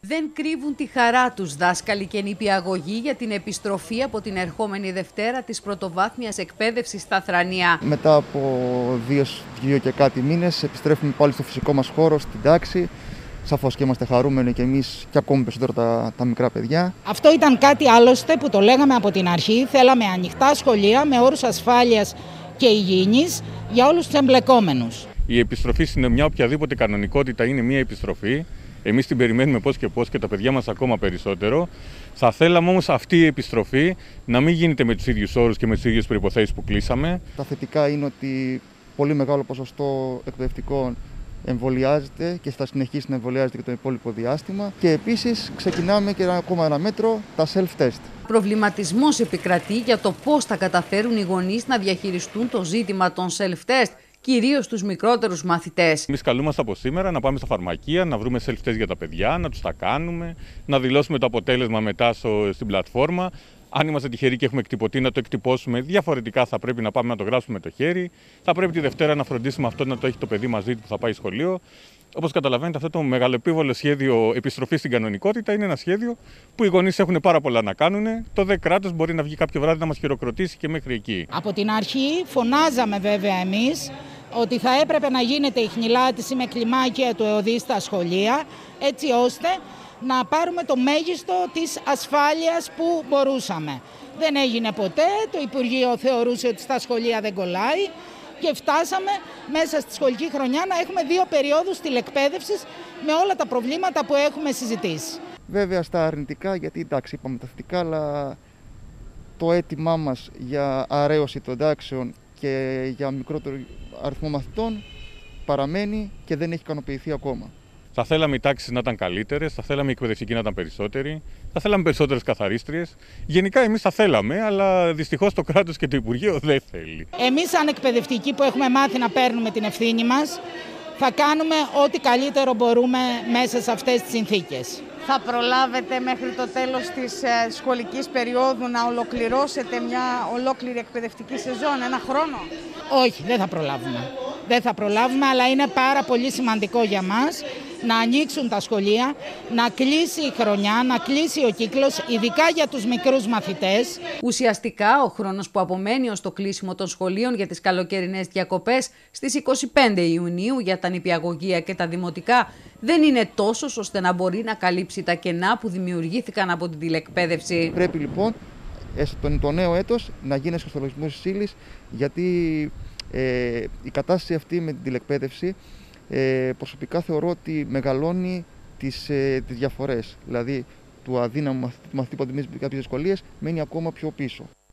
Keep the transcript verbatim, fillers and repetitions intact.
Δεν κρύβουν τη χαρά τους δάσκαλοι και νηπιαγωγοί για την επιστροφή από την ερχόμενη Δευτέρα της πρωτοβάθμιας εκπαίδευσης στα Θρανία. Μετά από δύο, δύο και κάτι μήνες επιστρέφουμε πάλι στο φυσικό μας χώρο, στην τάξη. Σαφώς και είμαστε χαρούμενοι και εμείς και ακόμη περισσότερο τα, τα μικρά παιδιά. Αυτό ήταν κάτι άλλωστε που το λέγαμε από την αρχή. Θέλαμε ανοιχτά σχολεία με όρους ασφάλειας και υγιεινής για όλους τους εμπλεκόμενους. Η επιστροφή στην μια οποιαδήποτε κανονικότητα είναι μια επιστροφή. Εμείς την περιμένουμε πώς και πώς και τα παιδιά μας ακόμα περισσότερο. Θα θέλαμε όμως αυτή η επιστροφή να μην γίνεται με τους ίδιους όρους και με τις ίδιες προϋποθέσεις που κλείσαμε. Τα θετικά είναι ότι πολύ μεγάλο ποσοστό εκπαιδευτικών εμβολιάζεται και θα συνεχίσει να εμβολιάζεται και το υπόλοιπο διάστημα. Και επίσης ξεκινάμε και ένα ακόμα ένα μέτρο, τα self-test. Προβληματισμός επικρατεί για το πώς θα καταφέρουν οι γονείς να διαχειριστούν το ζήτημα των self-test, κυρίως τους μικρότερους μαθητές. Εμείς καλούμαστε από σήμερα να πάμε στα φαρμακεία, να βρούμε self-test για τα παιδιά, να τους τα κάνουμε, να δηλώσουμε το αποτέλεσμα μετά στο, στην πλατφόρμα. Αν είμαστε τυχεροί και έχουμε εκτυπωτή, να το εκτυπώσουμε. Διαφορετικά θα πρέπει να πάμε να το γράψουμε με το χέρι. Θα πρέπει τη Δευτέρα να φροντίσουμε αυτό να το έχει το παιδί μαζί του που θα πάει σχολείο. Όπως καταλαβαίνετε, αυτό το μεγαλεπίβολο σχέδιο επιστροφής στην κανονικότητα είναι ένα σχέδιο που οι γονείς έχουν πάρα πολλά να κάνουν. Το δε κράτος μπορεί να βγει κάποιο βράδυ να μας χειροκροτήσει και μέχρι εκεί. Από την αρχή φωνάζαμε βέβαια εμείς ότι θα έπρεπε να γίνεται η χνηλάτιση με κλιμάκια του ΕΟΔΗ στα σχολεία, έτσι ώστε να πάρουμε το μέγιστο της ασφάλειας που μπορούσαμε. Δεν έγινε ποτέ, το Υπουργείο θεωρούσε ότι στα σχολεία δεν κολλάει και φτάσαμε μέσα στη σχολική χρονιά να έχουμε δύο περιόδους τηλεκπαίδευσης με όλα τα προβλήματα που έχουμε συζητήσει. Βέβαια στα αρνητικά, γιατί εντάξει είπαμε τα θετικά, αλλά το αίτημά μας για αρέωση των τάξεων και για μικρότερο αριθμό μαθητών παραμένει και δεν έχει ικανοποιηθεί ακόμα. Θα θέλαμε οι τάξεις να ήταν καλύτερες, θα θέλαμε οι εκπαιδευτικοί να ήταν περισσότεροι, θα θέλαμε περισσότερες καθαρίστριες. Γενικά εμείς θα θέλαμε, αλλά δυστυχώς το κράτος και το Υπουργείο δεν θέλει. Εμείς σαν εκπαιδευτικοί που έχουμε μάθει να παίρνουμε την ευθύνη μας, θα κάνουμε ό,τι καλύτερο μπορούμε μέσα σε αυτές τις συνθήκες. Θα προλάβετε μέχρι το τέλος της σχολικής περίοδου να ολοκληρώσετε μια ολόκληρη εκπαιδευτική σεζόν, ένα χρόνο? Όχι, δεν θα προλάβουμε. Δεν θα προλάβουμε, αλλά είναι πάρα πολύ σημαντικό για μας να ανοίξουν τα σχολεία, να κλείσει η χρονιά, να κλείσει ο κύκλος, ειδικά για τους μικρούς μαθητές. Ουσιαστικά, ο χρόνος που απομένει ως το κλείσιμο των σχολείων για τις καλοκαιρινές διακοπές στις είκοσι πέντε Ιουνίου για τα νηπιαγωγεία και τα δημοτικά δεν είναι τόσος ώστε να μπορεί να καλύψει τα κενά που δημιουργήθηκαν από την τηλεκπαίδευση. Πρέπει λοιπόν στο το νέο έτος να γίνει εξορθολογισμός της ύλης, γιατί ε, η κατάσταση αυτή με την τηλεκπαίδευση ε, προσωπικά θεωρώ ότι μεγαλώνει τις, ε, τις διαφορές. Δηλαδή του αδύναμου μαθητή που αντιμετωπίζει κάποιες δυσκολίες μένει ακόμα πιο πίσω.